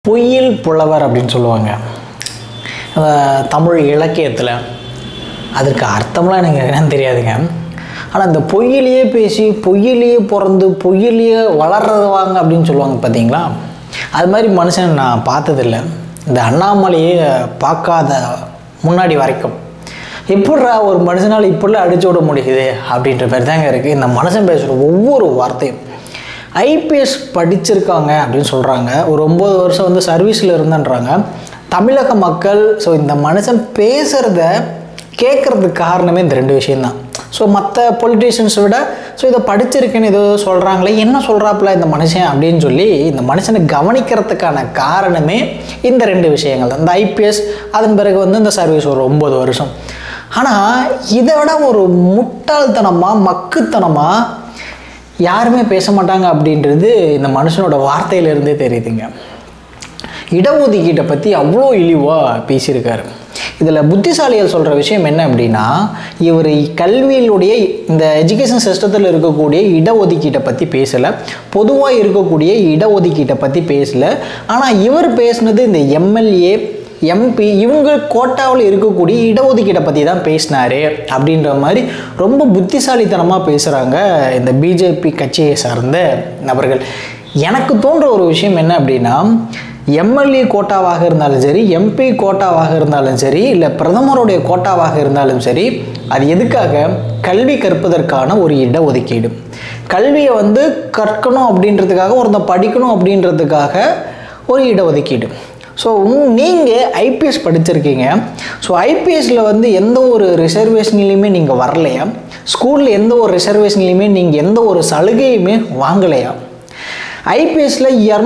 பொய்யில் புலவர் அப்படின்னு சொல்லுவாங்க தமிழ் இலக்கியத்தில். அதுக்கு அர்த்தம்லாம் எனக்கு என்னன்னு தெரியாதுங்க. ஆனால் இந்த பொய்யிலேயே பேசி பொய்யிலேயே பிறந்து பொய்யிலேயே வளர்றதுவாங்க அப்படின்னு சொல்லுவாங்க பார்த்தீங்களா, அது மாதிரி மனுஷன் நான் பார்த்ததில்லை. இந்த அண்ணாமலையே பார்க்காத முன்னாடி வரைக்கும் எப்படிரா ஒரு மனுஷனால் இப்படிலாம் அடிச்சு விட முடியுது அப்படின்ற மாதிரி தாங்க இருக்குது இந்த மனுஷன் பேசுகிற ஒவ்வொரு வார்த்தையும். ஐபிஎஸ் படிச்சிருக்காங்க அப்படின்னு சொல்கிறாங்க, ஒரு 9 வருஷம் வந்து சர்வீஸில் இருந்தன்றாங்க தமிழக மக்கள். ஸோ இந்த மனுஷன் பேசுகிறத கேட்குறதுக்கு காரணமே இந்த 2 விஷயந்தான். ஸோ மற்ற பொலிட்டீஷியன்ஸை விட இதை படிச்சிருக்கேன்னு ஏதோ சொல்கிறாங்களே, என்ன சொல்கிறாப்புல இந்த மனுஷன் அப்படின்னு சொல்லி இந்த மனுஷனை கவனிக்கிறதுக்கான காரணமே இந்த 2 விஷயங்கள் தான். இந்த ஐபிஎஸ், அதன் பிறகு வந்து இந்த சர்வீஸ் ஒரு 9 வருஷம். ஆனால் இதை விட ஒரு முட்டாள்தனமாக மக்குத்தனமாக யாருமே பேச மாட்டாங்க அப்படின்றது இந்த மனுஷனோட வார்த்தையிலிருந்தே தெரியுதுங்க. இடஒதுக்கீட்டை பற்றி அவ்வளோ இழிவாக பேசியிருக்காரு. இதில் புத்திசாலிகள் சொல்கிற விஷயம் என்ன அப்படின்னா, இவர் கல்வியிலுடைய இந்த எஜுகேஷன் சிஸ்டத்தில் இருக்கக்கூடிய இடஒதுக்கீட்டை பற்றி பேசலை, பொதுவாக இருக்கக்கூடிய இடஒதுக்கீட்டை பற்றி பேசலை. ஆனால் இவர் பேசுனது இந்த எம்எல்ஏ எம்பி இவங்க கோட்டாவில் இருக்கக்கூடிய இடஒதுக்கீட்டை பற்றி தான் பேசினார் அப்படின்ற மாதிரி ரொம்ப புத்திசாலித்தனமாக பேசுகிறாங்க இந்த பிஜேபி கட்சியை சார்ந்த நபர்கள். எனக்கு தோன்ற ஒரு விஷயம் என்ன அப்படின்னா, எம்எல்ஏ கோட்டாவாக இருந்தாலும் சரி, எம்பி கோட்டாவாக இருந்தாலும் சரி, இல்லை பிரதமருடைய கோட்டாவாக இருந்தாலும் சரி, அது எதுக்காக? கல்வி கற்பதற்கான ஒரு இடஒதுக்கீடு. கல்வியை வந்து கற்கணும் அப்படின்றதுக்காக, ஒருத்தன் படிக்கணும் அப்படின்றதுக்காக ஒரு இடஒதுக்கீடு. ஸோ நீங்கள் ஐபிஎஸ் படிச்சிருக்கீங்க. ஸோ ஐபிஎஸ்சில் வந்து எந்த ஒரு ரிசர்வேஷன்லையுமே நீங்கள் வரலையா? ஸ்கூலில் எந்த ஒரு ரிசர்வேஷன்லையுமே நீங்கள் எந்த ஒரு சலுகையுமே வாங்கலையா? ஐபிஎஸ்சில்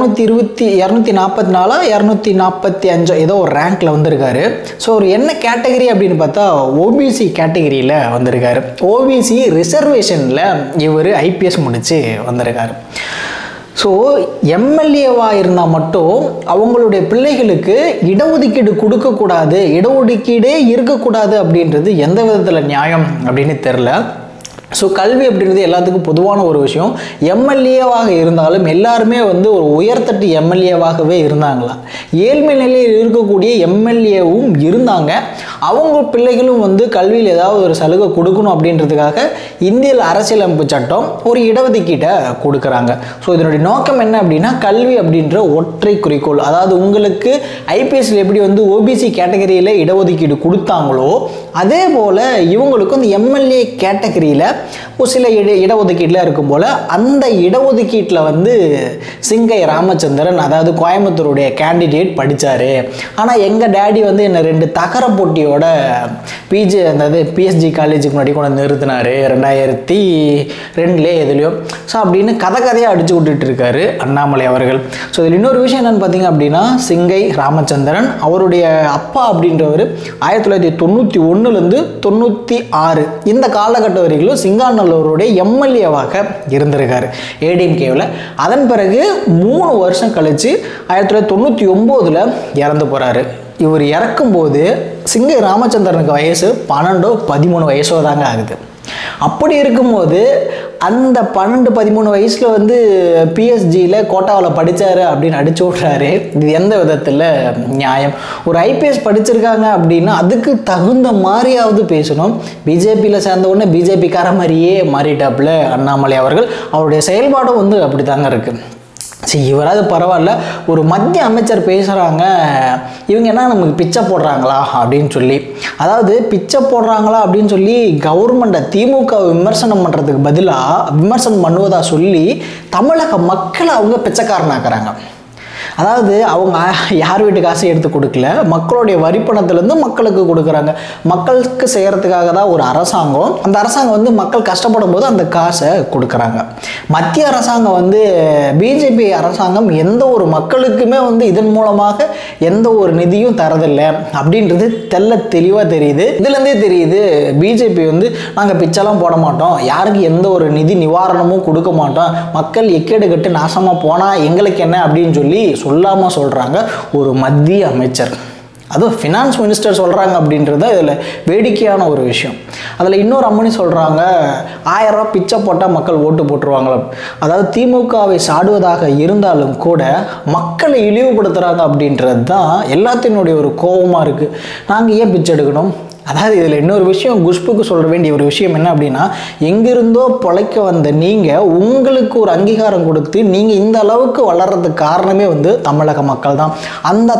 244 245 ஏதோ ஒரு ரேங்க்கில் வந்திருக்காரு. ஸோ ஒரு என்ன கேட்டகரி அப்படின்னு பார்த்தா ஓபிசி கேட்டகரியில் வந்திருக்காரு. ஓபிசி ரிசர்வேஷனில் இவர் ஐபிஎஸ் முடித்து வந்திருக்காரு. ஸோ எம்எல்ஏவாக இருந்தால் மட்டும் அவங்களுடைய பிள்ளைகளுக்கு இடஒதுக்கீடு கொடுக்கக்கூடாது, இடஒதுக்கீடே இருக்கக்கூடாது அப்படின்றது எந்த விதத்தில் நியாயம் அப்படின்னு தெரில. ஸோ கல்வி அப்படின்றது எல்லாத்துக்கும் பொதுவான ஒரு விஷயம். எம்எல்ஏவாக இருந்தாலும் எல்லாருமே வந்து ஒரு உயர்தட்டு எம்எல்ஏவாகவே இருந்தாங்களா? ஏழ்மை நிலையில் இருக்கக்கூடிய எம்எல்ஏவும் இருந்தாங்க. அவங்க பிள்ளைகளும் வந்து கல்வியில் ஏதாவது ஒரு சலுகை கொடுக்கணும் அப்படின்றதுக்காக இந்திய அரசியலமைப்பு சட்டம் ஒரு இடஒதுக்கீட்டை கொடுக்குறாங்க. ஸோ இதனுடைய நோக்கம் என்ன அப்படின்னா, கல்வி அப்படின்ற ஒற்றை குறிக்கோள். அதாவது உங்களுக்கு ஐபிஎஸ்சில் எப்படி வந்து ஓபிசி கேட்டகரியில் இடஒதுக்கீடு கொடுத்தாங்களோ, அதே போல் இவங்களுக்கும் இந்த எம்எல்ஏ கேட்டகரியில் ஒரு சில இடஒதுக்கீட்டில் இருக்கும் போல் அந்த இடஒதுக்கீட்டில் வந்து சிங்கை ராமச்சந்திரன், அதாவது கோயம்புத்தூருடைய கேண்டிடேட் படித்தார். ஆனால் எங்கள் டேடி வந்து என்னை 2 தகர போட்டியோட பிஜி அதாவது பிஎஸ்ஜி காலேஜுக்கு முன்னாடி கொண்டு நிறுத்தினார் 2002 எதுலையோ. ஸோ அப்படின்னு கதையாக அடிச்சு விட்டுட்டு இருக்காரு அண்ணாமலை அவர்கள். ஸோ இதில் இன்னொரு விஷயம் என்னென்னு பார்த்தீங்க அப்படின்னா, சிங்கை ராமச்சந்திரன் அவருடைய அப்பா அப்படின்றவர் 1991லேருந்து 96 இந்த காலகட்ட வரைக்கும் சிங்காநல்லூருடைய எம்எல்ஏவாக இருந்திருக்காரு ஏடிஎம்கேவில். அதன் பிறகு 3 வருஷம் கழித்து 1999 இறந்து போகிறாரு. இவர் இறக்கும்போது சிங்கை ராமச்சந்திரனுக்கு வயசு 12-13 வயசோ தாங்க ஆகுது. அப்படி இருக்கும்போது அந்த 12-13 வயசில் வந்து பிஎஸ்ஜியில் கோட்டாவில் படித்தார் அப்படின்னு அடிச்சு விட்றாரு. இது எந்த விதத்தில் நியாயம்? ஒரு ஐபிஎஸ் படிச்சிருக்காங்க அப்படின்னா அதுக்கு தகுந்த மாதிரியாவது பேசணும். பிஜேபியில் சேர்ந்த உடனே பிஜேபிக்கார மாதிரியே மாறிட்டாப்புல அண்ணாமலை அவர்கள். அவருடைய செயல்பாடும் வந்து அப்படி தாங்க இருக்குது. சரி, இவராது பரவாயில்ல, ஒரு மத்திய அமைச்சர் பேசுகிறாங்க, இவங்க என்ன நமக்கு பிச்சை போடுறாங்களா அப்படின்னு சொல்லி, அதாவது பிச்சை போடுறாங்களா அப்படின்னு சொல்லி கவர்மெண்ட்டை திமுக விமர்சனம் பண்ணுறதுக்கு பதிலாக விமர்சனம் பண்ணுவதாக சொல்லி தமிழக மக்களை அவங்க பிச்சைக்காரனாக்குறாங்க. அதாவது அவங்க யார் வீட்டு காசை எடுத்து கொடுக்கல, மக்களுடைய வரிப்பணத்திலேருந்து மக்களுக்கு கொடுக்குறாங்க. மக்களுக்கு செய்கிறதுக்காக தான் ஒரு அரசாங்கம். அந்த அரசாங்கம் வந்து மக்கள் கஷ்டப்படும் போது அந்த காசை கொடுக்குறாங்க. மத்திய அரசாங்கம் வந்து பிஜேபி அரசாங்கம் எந்த ஒரு மக்களுக்குமே வந்து இதன் மூலமாக எந்த ஒரு நிதியும் தரதில்லை அப்படின்றது தெளிவாக தெரியுது. இதுலேருந்தே தெரியுது பிஜேபி வந்து நாங்கள் பிச்சைலாம் போட மாட்டோம், யாருக்கு எந்த ஒரு நிதி நிவாரணமும் கொடுக்க மாட்டோம், மக்கள் எக்கேடு கட்டு நாசமாக போனால் எங்களுக்கு என்ன அப்படின்னு சொல்லி சொல்லாமல் சொல்கிறாங்க ஒரு மத்திய அமைச்சர். அதுவும் ஃபினான்ஸ் மினிஸ்டர் சொல்கிறாங்க அப்படின்றது இதில் வேடிக்கையான ஒரு விஷயம். அதில் இன்னொரு அம்மனி சொல்கிறாங்க 1000 ரூபா பிச்சை போட்டால் மக்கள் ஓட்டு போட்டுருவாங்களா. அதாவது திமுகவை சாடுவதாக இருந்தாலும் கூட மக்களை இழிவுபடுத்துகிறாங்க அப்படின்றது தான் எல்லாத்தினுடைய ஒரு கோபமாக இருக்குது. நாங்கள் ஏன் பிச்சை எடுக்கணும்? அதாவது இதில் இன்னொரு விஷயம் குஷ்புக்கு சொல்ல வேண்டிய ஒரு விஷயம் என்ன அப்படின்னா, எங்கிருந்தோ பொழைக்க வந்த நீங்கள் உங்களுக்கு ஒரு அங்கீகாரம் கொடுத்து நீங்கள் இந்த அளவுக்கு வளர்கிறதுக்கு காரணமே வந்து தமிழக மக்கள் தான். அந்த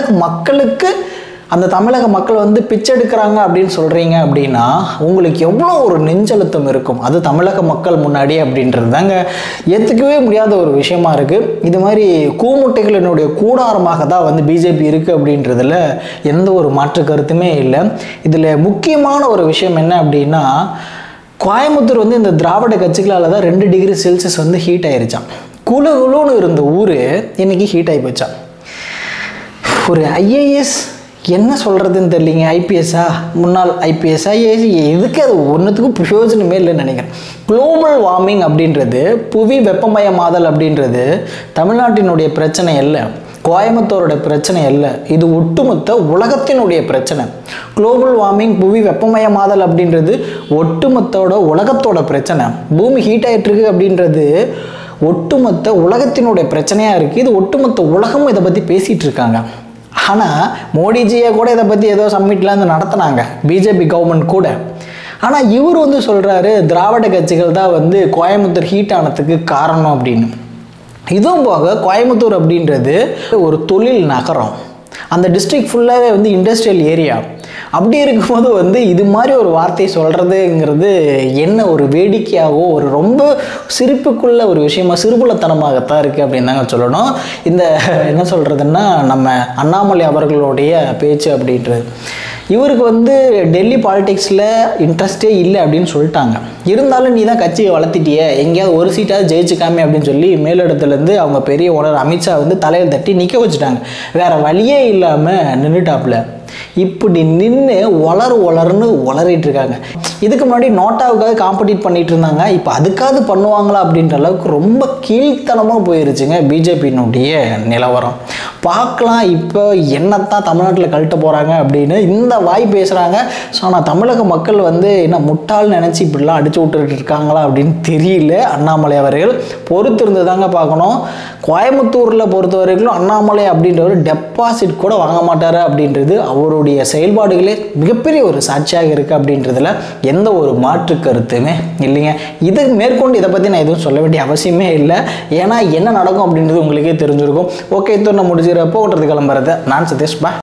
தமிழக மக்கள் வந்து பிச்சை எடுக்கிறாங்க அப்படின்னு சொல்கிறீங்க அப்படின்னா உங்களுக்கு எவ்வளோ ஒரு நெஞ்சழுத்தம் இருக்கும் அது தமிழக மக்கள் முன்னாடி அப்படின்றது தாங்க ஏற்றுக்கவே முடியாத ஒரு விஷயமா இருக்குது. இது மாதிரி கூமுட்டைகளினுடைய கூடாரமாக தான் வந்து பிஜேபி இருக்குது அப்படின்றதுல எந்த ஒரு மாற்று கருத்துமே இல்லை. இதில் முக்கியமான ஒரு விஷயம் என்ன அப்படின்னா, கோயம்புத்தூர் வந்து இந்த திராவிட கட்சிகளால் தான் 2 டிகிரி செல்சியஸ் வந்து ஹீட் ஆயிருச்சான். குளுன்னு இருந்த ஊர் இன்னைக்கு ஹீட் ஆகி போச்சான். ஒரு ஐஏஎஸ் என்ன சொல்கிறதுன்னு தெரியலிங்க. ஐபிஎஸ்ஸா, முன்னாள் ஐபிஎஸ்ஸா, எதுக்கு அது ஒன்றுத்துக்கும் பிரயோஜனமே இல்லைன்னு நினைக்கிறேன். குளோபல் வார்மிங் அப்படின்றது, புவி வெப்பமயமாதல் அப்படின்றது தமிழ்நாட்டினுடைய பிரச்சனை இல்லை, கோயம்புத்தூரோட பிரச்சனை இல்லை, இது ஒட்டுமொத்த உலகத்தினுடைய பிரச்சனை. குளோபல் வார்மிங், புவி வெப்பமயமாதல் அப்படின்றது ஒட்டுமொத்தோட உலகத்தோட பிரச்சனை. பூமி ஹீட் ஆகிட்டுருக்கு அப்படின்றது ஒட்டுமொத்த உலகத்தினுடைய பிரச்சனையாக இருக்குது. இது ஒட்டுமொத்த உலகமும் இதை பற்றி பேசிகிட்டு இருக்காங்க. ஆனால் மோடிஜியை கூட இதை பற்றி ஏதோ சம்மிட்லாம் வந்து நடத்தினாங்க பிஜேபி கவர்மெண்ட் கூட. ஆனால் இவர் வந்து சொல்கிறாரு திராவிட கட்சிகள் தான் வந்து கோயம்புத்தூர் ஹீட் ஆனதுக்கு காரணம் அப்படின்னு. இதுவும் போக கோயம்புத்தூர் அப்படின்றது ஒரு தொழில் நகரம், அந்த டிஸ்ட்ரிக்ட் ஃபுல்லாகவே வந்து இண்டஸ்ட்ரியல் ஏரியா. அப்படி இருக்கும்போது வந்து இது மாதிரி ஒரு வார்த்தையை சொல்கிறதுங்கிறது என்ன ஒரு வேடிக்கையாகவோ ஒரு ரொம்ப சிரிப்புக்குள்ள ஒரு விஷயமா சிறுபுலத்தனமாகத்தான் இருக்குது அப்படின்னு தாங்க சொல்லணும். இந்த என்ன சொல்கிறதுன்னா நம்ம அண்ணாமலை அவர்களுடைய பேச்சு அப்படின்றது, இவருக்கு வந்து டெல்லி பாலிடிக்ஸில் இன்ட்ரெஸ்டே இல்லை அப்படின்னு சொல்லிட்டாங்க. இருந்தாலும் நீ தான் கட்சியை வளர்த்திட்டியே, எங்கேயாவது ஒரு சீட்டாவது ஜெயிச்சுக்காமே அப்படின்னு சொல்லி மேலிடத்துலேருந்து அவங்க பெரிய ஓனர் அமித்ஷா வந்து தலையில் தட்டி நிற்க வச்சுட்டாங்க. வேறு வழியே இல்லாமல் நின்றுட்டாப்புல. இப்படி நின்று வளருன்னு வளரிட்டு இருக்காங்க. இதுக்கு முன்னாடி நோட்டாவுக்காக காம்படிட் பண்ணிட்டு இருந்தாங்க, இப்போ அதுக்காவது பண்ணுவாங்களா அப்படின்ற அளவுக்கு ரொம்ப கீழ்த்தனமாக போயிருச்சுங்க பிஜேபியினுடைய நிலவரம். பார்க்கலாம் இப்போ என்னத்தான் தமிழ்நாட்டில் கழட்ட போகிறாங்க அப்படின்னு இந்த வாய் பேசுகிறாங்க. ஸோ ஆனால் தமிழக மக்கள் வந்து என்ன முட்டாள்னு நினச்சி இப்படிலாம் அடிச்சு விட்டுட்டு இருக்காங்களா அப்படின்னு தெரியல. அண்ணாமலை அவர்கள் பொறுத்திருந்து தாங்க பார்க்கணும். கோயம்புத்தூரில் பொறுத்த வரைக்கும் அண்ணாமலை அப்படின்றவர் டெபாசிட் கூட வாங்க மாட்டார் அப்படின்றது அவருடைய செயல்பாடுகளே மிகப்பெரிய ஒரு சாட்சியாக இருக்குது அப்படின்றதுல எந்த ஒரு மாற்று கருத்துமே இல்லைங்க. இது மேற்கொண்டு இதை பற்றி நான் எதுவும் சொல்ல வேண்டிய அவசியமே இல்லை. ஏன்னா என்ன நடக்கும் அப்படின்றது உங்களுக்கே தெரிஞ்சிருக்கும். ஓகே, இத்தனை முடிச்சுக்கிறப்போ ஓட்டுறது கிளம்புறது நான் சதீஷ். பா.